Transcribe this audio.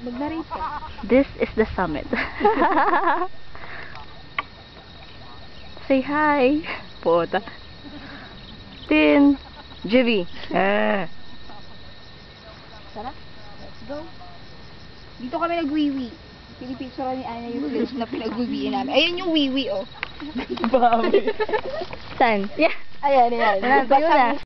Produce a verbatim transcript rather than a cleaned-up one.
Mag-narrate ka. This is the summit. Say hi. Puta. Tin. Jivy. Ah. Tara, let's go. Dito kami nag-wiwi. Pinipicture ni Ana yung place na pinag-wiwiin namin. Ayan yung wiwi, oh. Bawi. Saan? Yeah. Ayan, ayan. Nandito na.